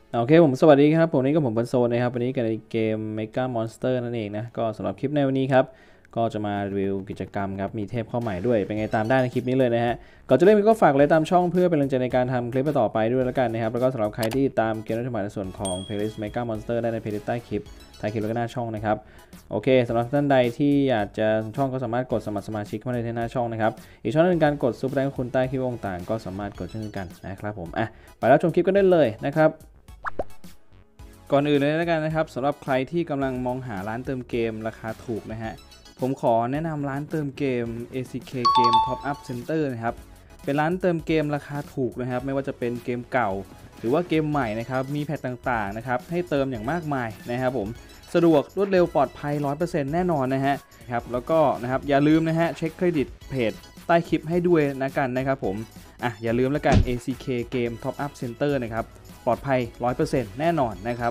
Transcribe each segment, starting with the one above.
โอเคผมสวัสดีครับผมนี่ก็ผมบันโซนนะครับวันนี้กันในเกม Mega Monster นั่นเองนะก็สำหรับคลิปในวันนี้ครับก็จะมารีวิวกิจกรรมครับมีเทพเข้าใหม่ด้วยเป็นไงตามได้ในคลิปนี้เลยนะฮะก่อนจะเริ่มก็ฝากเลยตามช่องเพื่อเป็นกำลังใจในการทำคลิปต่อไปด้วยแล้วกันนะครับแล้วก็สำหรับใครที่ตามเกมนักในส่วนของ Playlist Mega Monster ได้ใน Playlist ใต้คลิปแล้วก็หน้าช่องนะครับโอเคสำหรับท่านใดที่อยากจะช่องก็สามารถกดสมัครสมาชิกเข้ามาในหน้าช่องนะครับอีกช่องนึงการกดซุปเปอร์แตงคุณใต้คลิปต่างๆก็สามารถกดเช่นกันนะครับผมไปแล้วชมคลิปกันได้เลยนะครับก่อนอื่นเลยแล้วกันนะครับสำหรับใครที่กำลังมองหาร้านเติมเกมราคาถูกนะฮะผมขอแนะนำร้านเติมเกม ACK Game Top Up Center นะครับเป็นร้านเติมเกมราคาถูกนะครับไม่ว่าจะเป็นเกมเก่าหรือว่าเกมใหม่นะครับมีแพทต่างๆนะครับให้เติมอย่างมากมายนะครับผมสะดวกรวดเร็วปลอดภัย 100% แน่นอนนะฮะครับแล้วก็นะครับอย่าลืมนะฮะเช็คเครดิตเพจใต้คลิปให้ด้วยกันนะครับผมอย่าลืมแล้วกัน ACK Game Top Up Center นะครับปลอดภัย 100% แน่นอนนะครับ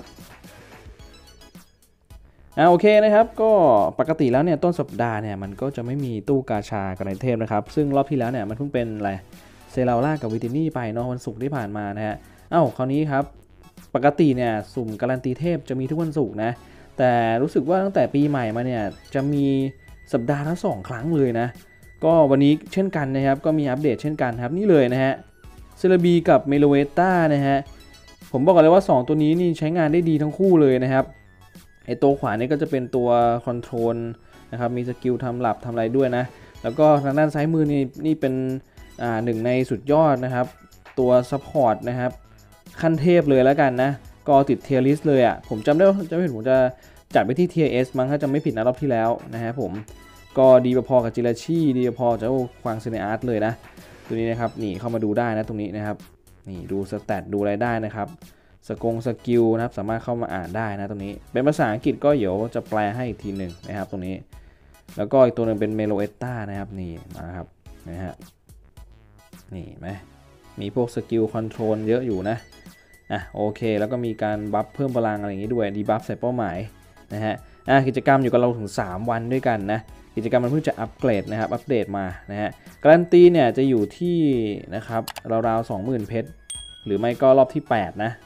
โอเคนะครับก็ปกติแล้วเนี่ยต้นสัปดาห์เนี่ยมันก็จะไม่มีตู้กาชากับในเทพนะครับซึ่งรอบที่แล้วเนี่ยมันเพิ่งเป็นอะไรเซราล่ากับวิตินี่ไปเนาะวันศุกร์ที่ผ่านมานะฮะคราวนี้ครับปกติเนี่ยสุ่มการันตีเทพจะมีทุกวันศุกร์นะแต่รู้สึกว่าตั้งแต่ปีใหม่มาเนี่ยจะมีสัปดาห์ละ2 ครั้งเลยนะก็วันนี้เช่นกันนะครับก็มีอัปเดตเช่นกันครับนี่เลยนะฮะเซเลบีกับเมโลเวต้านะฮะผมบอกเลยว่า2ตัวนี้นี่ใช้งานได้ดีทั้งคู่เลยนะครับไอตัวขวานี่ก็จะเป็นตัวคอนโทรลนะครับมีสกิลทำหลับทำอะไรด้วยนะแล้วก็ทางด้านซ้ายมือนี่เป็นหนึ่งในสุดยอดนะครับตัวซัพพอร์ตนะครับขั้นเทพเลยแล้วกันนะก็ติดเทียร์ลิสเลยผมจำได้ไม่ผิดผมจะจัดไปที่เทียร์เอสมั้งถ้าจำไม่ผิดนะรอบที่แล้วนะฮะผมก็ดีพอกับจิราชีดีพอจะควางเซเนอาร์ตเลยนะตัวนี้นะครับนี่เข้ามาดูได้นะตรงนี้นะครับนี่ดูสแตทดูอะไรได้นะครับสกิลนะครับสามารถเข้ามาอ่านได้นะตรงนี้เป็นภาษาอังกฤษก็เดี๋ยวจะแปลให้อีกทีหนึ่งนะครับตรงนี้แล้วก็อีกตัวนึงเป็นเมโลเอตตานะครับนี่มาครับนะฮะนี่ไหมมีพวกสกิลคอนโทรลเยอะอยู่นะโอเคแล้วก็มีการบัฟเพิ่มพลังอะไรอย่างนี้ด้วยดีบัฟใส่เป้าหมายนะฮะกิจกรรมอยู่กับเราถึง3 วันด้วยกันนะกิจกรรมมันเพิ่งจะอัปเกรดนะครับอัปเดตมานะฮะการันตีเนี่ยจะอยู่ที่นะครับราวๆ 20,000 เพชรหรือไม่ก็รอบที่8นะ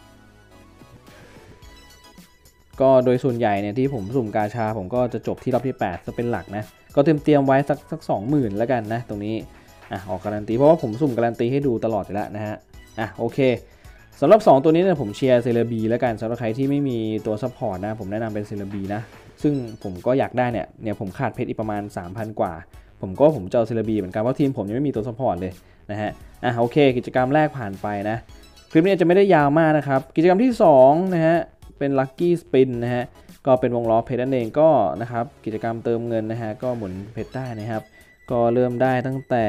ก็โดยส่วนใหญ่เนี่ยที่ผมสุ่มกาชาผมก็จะจบที่รอบที่8จะเป็นหลักนะก็เตรียมไว้สัก 20,000แล้วกันนะตรงนี้ออกการันตีเพราะว่าผมสุ่มการันตีให้ดูตลอดอยู่แล้วนะฮะโอเคสำหรับ2ตัวนี้เนี่ยผมเชียร์เซเลบีแล้วกันสำหรับใครที่ไม่มีตัวซัพพอร์ตนะผมแนะนำเป็นเซเลบีนะซึ่งผมก็อยากได้เนี่ยผมขาดเพชรอีกประมาณ 3,000 กว่าผมจะเอาเซเลบีเหมือนกันเพราะทีมผมยังไม่มีตัวซัพพอร์ตเลยนะฮะโอเคกิจกรรมแรกผ่านไปนะคลิปนี้จะไม่ได้ยาวมากนะครับกิจกรรมที่2นะฮะเป็นลัคกี้สปินนะฮะก็เป็นวงล้อเพชรนั่นเองก็นะครับกิจกรรมเติมเงินนะฮะก็หมุนเพชรได้นะครับก็เริ่มได้ตั้งแต่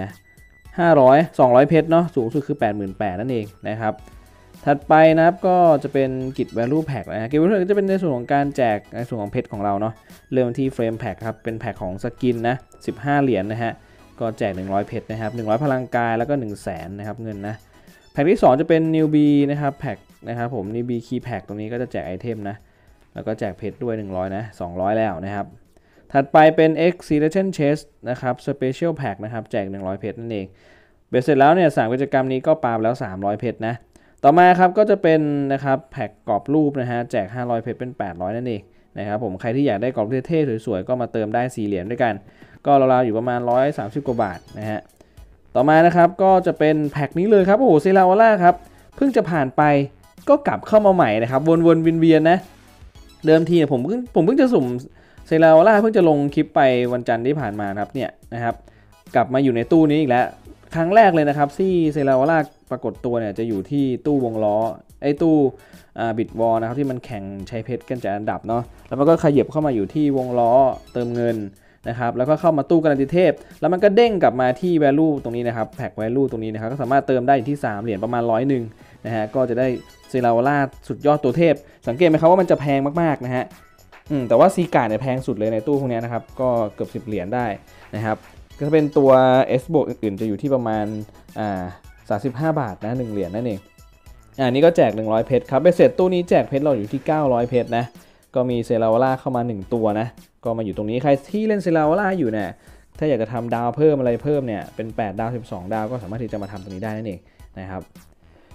200เพชรเนาะสูงสุดคือ 88,000 นั่นเองนะครับถัดไปนะครับก็จะเป็นกิจ value pack นะฮะกิจ value pack ก็จะเป็นในส่วนของการแจกในส่วนของเพชรของเราเนาะเริ่มที่ frame pack ครับเป็นแพ็คของสกินนะ15 เหรียญนะฮะก็แจก100เพชรนะครับ100พลังกายแล้วก็ 100,000นะครับเงินนะแพ็คที่2จะเป็น newbie นะครับแพ็คนะครับผม newbie key pack ตรงนี้ก็จะแจกไอเทมนะแล้วก็แจกเพชรด้วย100นะ200แล้วนะครับถัดไปเป็น Exhibition Chest นะครับ Special Pack นะครับแจก100เพชรนั่นเองเบ็ดเสร็จแล้วเนี่ย3กิจกรรมนี้ก็ปาแล้ว 300เพชรนะต่อมาครับก็จะเป็นนะครับแพ็คกรอบรูปนะฮะแจก500เพชรเป็น800นั่นเองนะครับผมใครที่อยากได้กรอบเท่ๆสวยๆก็มาเติมได้4เหรียญด้วยกันก็ราวๆอยู่ประมาณ130 กว่าบาทนะฮะต่อมานะครับก็จะเป็นแพ็คนี้เลยครับโอ้โหเซราวาล่าครับเพิ่งจะผ่านไปก็กลับเข้ามาใหม่นะครับวนๆเวียนๆนะเดิมทีผมเพิ่งจะสุ่มเซราวาล่าเพิ่งจะลงคลิปไปวันจันทร์ที่ผ่านมาครับเนี่ยนะครับกลับมาอยู่ในตู้นี้อีกแล้วครั้งแรกเลยนะครับที่เซราวาล่าปรากฏตัวเนี่ยจะอยู่ที่ตู้วงล้อไอ้ตู้บิดวอลนะครับที่มันแข่งใช้เพชรกันจากอันดับเนาะแล้วมันก็ขยับเข้ามาอยู่ที่วงล้อเติมเงินนะครับแล้วก็เข้ามาตู้การันตีเทพแล้วมันก็เด้งกลับมาที่ value ตรงนี้นะครับแพ็ค value ตรงนี้นะครับก็สามารถเติมได้ที่3เหรียญประมาณ100นะฮะก็จะได้เซราวาล่าสุดยอดตัวเทพสังเกตไหมครับว่ามันจะแพงมากๆนะฮะแต่ว่าซีการ์ดเนี่ยแพงสุดเลยในตู้พวกนี้นะครับก็เกือบ10เหรียญได้นะครับก็เป็นตัว S บวกอื่นๆจะอยู่ที่ประมาณ35 บาทนะ1เหรียญนั่นเองนี่ก็แจก100เพชรครับไปเสร็จตู้นี้แจกเพชรเราอยู่ที่900เพชรนะก็มีเซราวาล่าเข้ามา1ตัวนะก็มาอยู่ตรงนี้ใครที่เล่นเซราวาล่าอยู่เนี่ยถ้าอยากจะทำดาวเพิ่มอะไรเพิ่มเนี่ยเป็น8ดาว12ดาวก็สามารถที่จะมาทำตรงนี้ได้นั่นเองนะครับ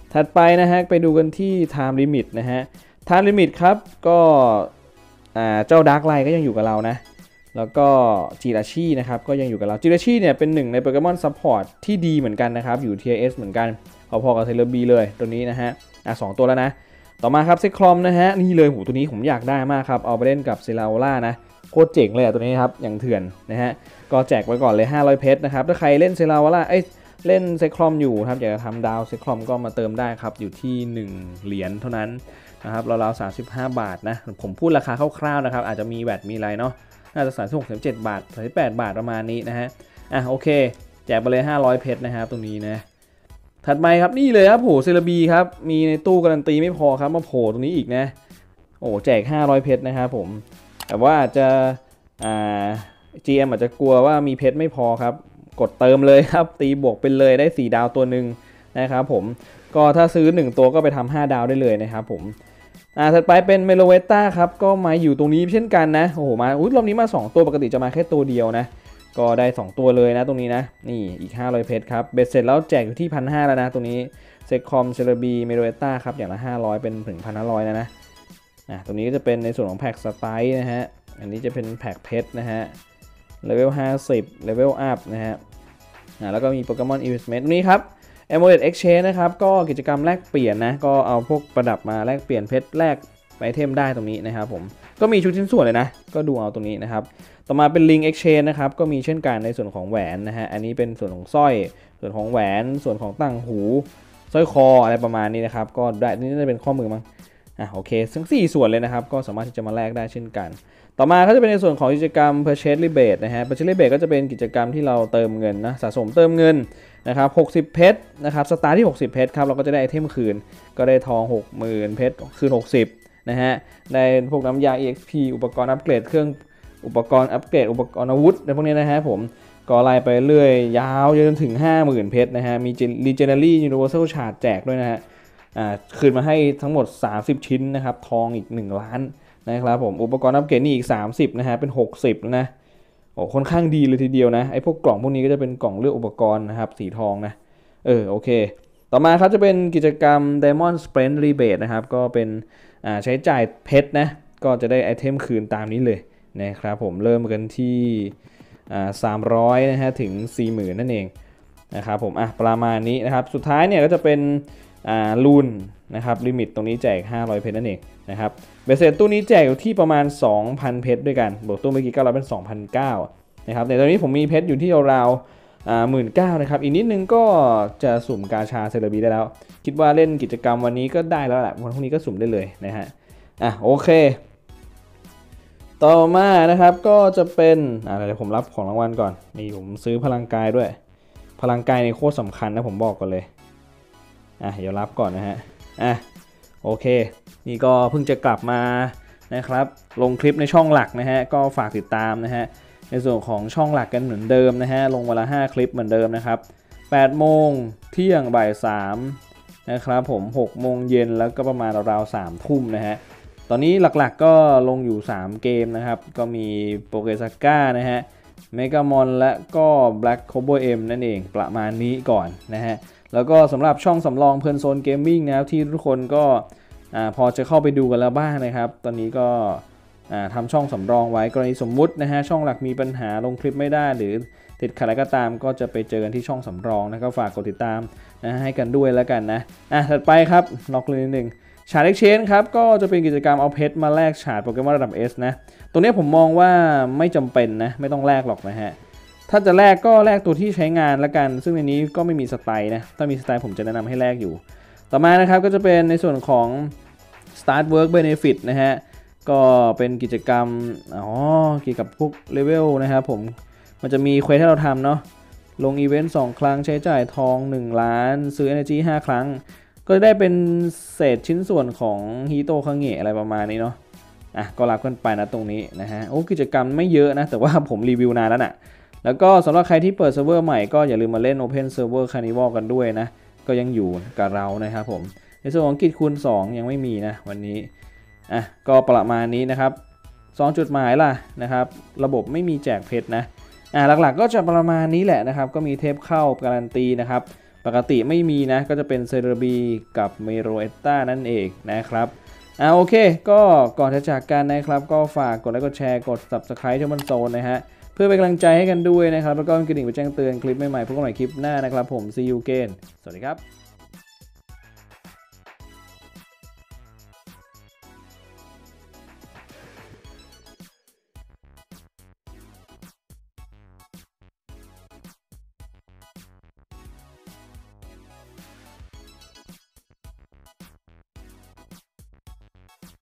ถัดไปนะฮะไปดูกันที่ time limit นะฮะ time limit ครับก็เจ้า Dark Light ก็ยังอยู่กับเรานะแล้วก็จิราชินะครับก็ยังอยู่กับเราจิราชิเนี่ยเป็นหนึ่งในโปเกมอนซัพพอร์ตที่ดีเหมือนกันนะครับอยู่ TS เหมือนกันพอๆกับเซเลบีเลยตัวนี้นะฮะ2ตัวแล้วนะต่อมาครับเซคลอมนะฮะนี่เลยตัวนี้ผมอยากได้มากครับเอาไปเล่นกับเซราโอล่านะโคตรเจ๋งเลยตัวนี้ครับอย่างเถื่อนนะฮะก็แจกไว้ก่อนเลย500เพชรนะครับถ้าใครเล่นเซราโอล่าเล่นเซคลอมอยู่ครับอยากจะทำดาวเซคลอมก็มาเติมได้ครับอยู่ที่1เหรียญเท่านั้นนะครับราวๆ35 บาทนะผมพูดราคาคร่าวๆนะครับอาจจะมีแวตมีอะไรเนาะน่าจะ36-37 บาท38 บาทประมาณนี้นะฮะโอเคแจกไปเลย500เพชรนะครับตรงนี้นะถัดไปครับนี่เลยครับโหเซราบีครับมีในตู้การันตีไม่พอครับมาโผล่ตรงนี้อีกนะโอ้แจก500เพชรนะครับผมแต่ว่าอาจจะGM อาจจะกลัวว่ามีเพชรไม่พอครับกดเติมเลยครับตีบวกเป็นเลยได้4ดาวตัวหนึ่งนะครับผมก็ถ้าซื้อ1ตัวก็ไปทำ5ดาวได้เลยนะครับผมถัดไปเป็นเมโลเวต้าครับก็มาอยู่ตรงนี้เช่นกันนะโอ้โหมารอบนี้มา2ตัวปกติจะมาแค่ตัวเดียวนะก็ได้2ตัวเลยนะตรงนี้นะนี่อีก500เพชรครับเบ็ดเสร็จแล้วแจกอยู่ที่ 1,500 แล้วนะตรงนี้เซคอมเซเลบีเมโลเวต้าครับอย่างละ500เป็นถึง 1,500 นะตรงนี้ก็จะเป็นในส่วนของแพ็กสไตล์นะฮะอันนี้จะเป็นแพ็กเพชรนะฮะเลเวล50เลเวลอัพนะฮะแล้วก็มีโปเกมอนอีเวนต์ตรงนี้ครับ Amulet Exchange นะครับก็กิจกรรมแลกเปลี่ยนนะก็เอาพวกประดับมาแลกเปลี่ยนเพชรแลกไอเทมได้ตรงนี้นะครับผมก็มีชุดชิ้นส่วนเลยนะก็ดูเอาตรงนี้นะครับต่อมาเป็น Link Exchange นะครับก็มีเช่นกันในส่วนของแหวนนะฮะอันนี้เป็นส่วนของสร้อยส่วนของแหวนส่วนของต่างหูสร้อยคออะไรประมาณนี้นะครับก็ได้นี่จะเป็นข้อมือมั้งโอเคทั้ง4ส่วนเลยนะครับก็สามารถที่จะมาแลกได้เช่นกันต่อมาก็จะเป็นในส่วนของกิจกรรม Purchase Rebate นะฮะ Purchase Rebate ก็จะเป็นกิจกรรมที่เราเติมเงินนะสะสมเติมเงินนะครับ60เพชรนะครับสตาร์ทที่60เพชรครับเราก็จะได้ไอเทมคืนก็ได้ทอง 60,000 เพชรคืน60นะฮะได้พวกน้ำยา EXP อุปกรณ์อัปเกรดเครื่องอุปกรณ์อัปเกรดอุปกรณ์อาวุธในพวกนี้นะฮะผมก็ไล่ไปเรื่อยยาวจนถึง 50,000 เพชรนะฮะมี Legendary Universal Shard แจกด้วยนะฮะคืนมาให้ทั้งหมด30ชิ้นนะครับทองอีก1 ล้านนะครับผมอุปกรณ์อัปเกรดนี่อีก30นะฮะเป็น60แล้วนะโอ้ค่อนข้างดีเลยทีเดียวนะไอ้พวกกล่องพวกนี้ก็จะเป็นกล่องเลือกอุปกรณ์นะครับสีทองนะโอเคต่อมาครับจะเป็นกิจกรรม Diamond Sprint Rebate นะครับก็เป็นใช้จ่ายเพชรนะก็จะได้ไอเทมคืนตามนี้เลยนะครับผมเริ่มกันที่300นะฮะถึง 40,000 นั่นเองนะครับผมประมาณนี้นะครับสุดท้ายเนี่ยก็จะเป็นลูนนะครับลิมิตตรงนี้แจก500เพชรนั่นเองนะครับเบสเซ็ตตู้นี้แจกอยู่ที่ประมาณ 2,000 เพชรด้วยกันบวกตู้เมื่อกี้ก็เราเป็น 2,900 นะครับในตอนนี้ผมมีเพชรอยู่ที่ราว19,000นะครับอีกนิดนึงก็จะสุ่มกาชาเซเลบีได้แล้วคิดว่าเล่นกิจกรรมวันนี้ก็ได้แล้วแหละวันพรุ่งนี้ก็สุ่มได้เลยนะฮะโอเคต่อมานะครับก็จะเป็นเดี๋ยวผมรับของรางวัลก่อนนี่ผมซื้อพลังกายด้วยพลังกายในโคตรสำคัญนะผมบอกก่อนเลยเดี๋ยวรับก่อนนะฮะโอเคนี่ก็เพิ่งจะกลับมานะครับลงคลิปในช่องหลักนะฮะก็ฝากติดตามนะฮะในส่วนของช่องหลักกันเหมือนเดิมนะฮะลงวันละ5คลิปเหมือนเดิมนะครับ8 โมงเที่ยงบ่าย 3นะครับผม6 โมงเย็นแล้วก็ประมาณราวๆ3 ทุ่มนะฮะตอนนี้หลักๆก็ลงอยู่3เกมนะครับก็มีโปเกซาก้านะฮะเมกามอนและก็ Black Cobra M นั่นเองประมาณนี้ก่อนนะฮะแล้วก็สำหรับช่องสำรองเพลินโซนเกมมิ่งนะครับที่ทุกคนก็พอจะเข้าไปดูกันแล้วบ้างนะครับตอนนี้ก็ทำช่องสำรองไว้กรณีสมมุตินะฮะช่องหลักมีปัญหาลงคลิปไม่ได้หรือติดขัดอะไรก็ตามก็จะไปเจอกันที่ช่องสำรองนะก็ฝากกดติดตามนะให้กันด้วยแล้วกันนะถัดไปครับนอกเลยนิดนึงฉาด Exchange ครับก็จะเป็นกิจกรรมเอาเพชรมาแลกฉาดโปเกมอนระดับ S นะตรงนี้ผมมองว่าไม่จำเป็นนะไม่ต้องแลกหรอกนะฮะถ้าจะแลกก็แลกตัวที่ใช้งานละกันซึ่งในนี้ก็ไม่มีสไตล์นะถ้ามีสไตล์ผมจะแนะนำให้แลกอยู่ต่อมานะครับก็จะเป็นในส่วนของ Start Work Benefit นะฮะก็เป็นกิจกรรมเกี่ยวกับพวกเลเวลนะครับผมมันจะมีเควสให้เราทำเนาะลงอีเวนต์2 ครั้งใช้จ่ายทอง1 ล้านซื้อ Energy 5 ครั้งก็ได้เป็นเศษชิ้นส่วนของฮีโตคังเงะอะไรประมาณนี้เนาะก็รับกันไปนะตรงนี้นะฮะกิจกรรมไม่เยอะนะแต่ว่าผมรีวิวนานแล้วนะแล้วก็สำหรับใครที่เปิดเซิร์ฟเวอร์ใหม่ก็อย่าลืมมาเล่น Open Server Carnival กันด้วยนะก็ยังอยู่กับเรานะครับผมในส่วนของกิจคูณ2ยังไม่มีนะวันนี้ก็ประมาณนี้นะครับ2จุดหมายล่ะนะครับระบบไม่มีแจกเพชรนะหลักๆก็จะประมาณนี้แหละนะครับก็มีเทปเข้าการันตีนะครับปกติไม่มีนะก็จะเป็นเซเรบีกับเมโรเอตตานั่นเองนะครับโอเคก็ก่อนจะจากกันนะครับก็ฝากกดไลค์กดแชร์กด Subscribe ที่มันโซนนะฮะเพื่อเป็นกำลังใจให้กันด้วยนะครับแล้วก็กระดิ่งไปแจ้งเตือนคลิปใหม่ๆพบกันใหม่คลิปหน้านะครับผม See you again สวัสดีครับ